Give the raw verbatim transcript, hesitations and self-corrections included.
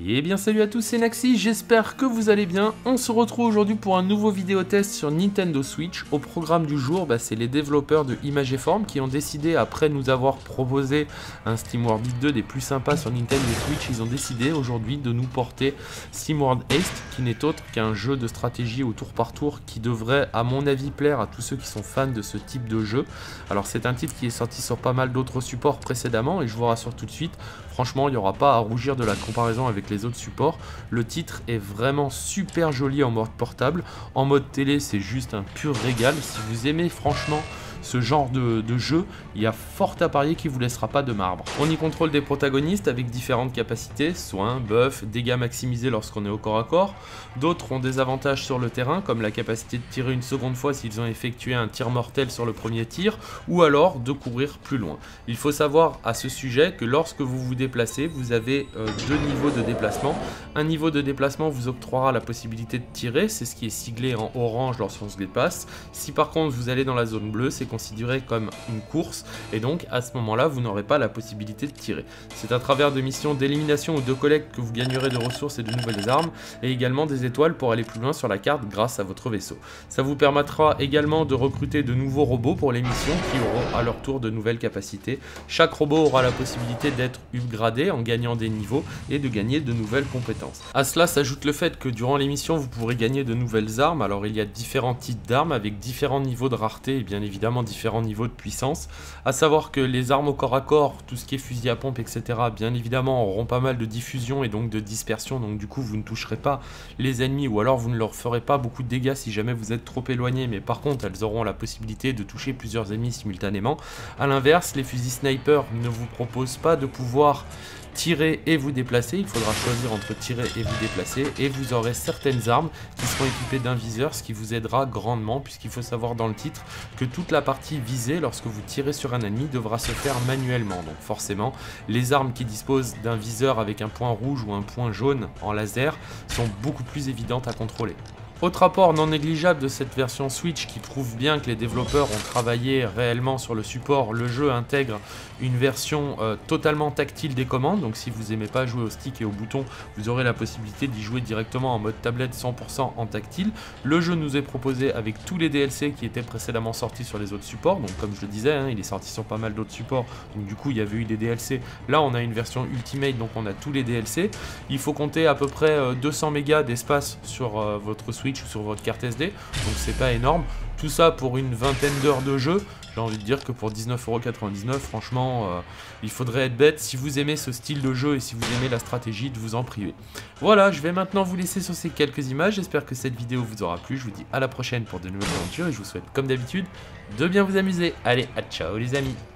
Et bien salut à tous, c'est Naxi, j'espère que vous allez bien. On se retrouve aujourd'hui pour un nouveau vidéo test sur Nintendo Switch. Au programme du jour, bah, c'est les développeurs de Imageform qui ont décidé, après nous avoir proposé un SteamWorld deux des plus sympas sur Nintendo Switch, ils ont décidé aujourd'hui de nous porter SteamWorld Heist, qui n'est autre qu'un jeu de stratégie au tour par tour qui devrait à mon avis plaire à tous ceux qui sont fans de ce type de jeu. Alors c'est un titre qui est sorti sur pas mal d'autres supports précédemment et je vous rassure tout de suite, franchement il n'y aura pas à rougir de la comparaison avec les autres supports. Le titre est vraiment super joli en mode portable, en mode télé c'est juste un pur régal. Si vous aimez franchement ce genre de, de jeu, il y a fort à parier qu'il ne vous laissera pas de marbre. On y contrôle des protagonistes avec différentes capacités, soins, buffs, dégâts maximisés lorsqu'on est au corps à corps. D'autres ont des avantages sur le terrain, comme la capacité de tirer une seconde fois s'ils ont effectué un tir mortel sur le premier tir, ou alors de courir plus loin. Il faut savoir à ce sujet que lorsque vous vous déplacez, vous avez euh, deux niveaux de déplacement. Un niveau de déplacement vous octroiera la possibilité de tirer, c'est ce qui est siglé en orange lorsqu'on se dépasse. Si par contre vous allez dans la zone bleue, c'est considéré comme une course et donc à ce moment-là vous n'aurez pas la possibilité de tirer. C'est à travers de missions d'élimination ou de collecte que vous gagnerez de ressources et de nouvelles armes et également des étoiles pour aller plus loin sur la carte grâce à votre vaisseau. Ça vous permettra également de recruter de nouveaux robots pour les missions qui auront à leur tour de nouvelles capacités. Chaque robot aura la possibilité d'être upgradé en gagnant des niveaux et de gagner de nouvelles compétences. À cela s'ajoute le fait que durant les missions vous pourrez gagner de nouvelles armes. Alors il y a différents types d'armes avec différents niveaux de rareté et bien évidemment différents niveaux de puissance. À savoir que les armes au corps à corps, tout ce qui est fusil à pompe, et cetera, bien évidemment auront pas mal de diffusion et donc de dispersion, donc du coup vous ne toucherez pas les ennemis ou alors vous ne leur ferez pas beaucoup de dégâts si jamais vous êtes trop éloigné, mais par contre elles auront la possibilité de toucher plusieurs ennemis simultanément. A l'inverse, les fusils sniper ne vous proposent pas de pouvoir tirer et vous déplacer, il faudra choisir entre tirer et vous déplacer, et vous aurez certaines armes qui seront équipées d'un viseur, ce qui vous aidera grandement, puisqu'il faut savoir dans le titre que toute la partie visée lorsque vous tirez sur un ennemi devra se faire manuellement. Donc forcément, les armes qui disposent d'un viseur avec un point rouge ou un point jaune en laser sont beaucoup plus évidentes à contrôler. Autre apport non négligeable de cette version Switch qui prouve bien que les développeurs ont travaillé réellement sur le support, le jeu intègre une version euh, totalement tactile des commandes, donc si vous n'aimez pas jouer au stick et au bouton, vous aurez la possibilité d'y jouer directement en mode tablette cent pour cent en tactile. Le jeu nous est proposé avec tous les D L C qui étaient précédemment sortis sur les autres supports, donc comme je le disais, hein, il est sorti sur pas mal d'autres supports, donc du coup il y avait eu des D L C, là on a une version Ultimate, donc on a tous les D L C. Il faut compter à peu près euh, deux cents mégas d'espace sur euh, votre Switch ou sur votre carte S D, donc c'est pas énorme. Tout ça pour une vingtaine d'heures de jeu, j'ai envie de dire que pour dix-neuf euros quatre-vingt-dix-neuf, franchement, euh, il faudrait être bête si vous aimez ce style de jeu et si vous aimez la stratégie de vous en priver. Voilà, je vais maintenant vous laisser sur ces quelques images, j'espère que cette vidéo vous aura plu, je vous dis à la prochaine pour de nouvelles aventures et je vous souhaite comme d'habitude de bien vous amuser. Allez, à ciao les amis.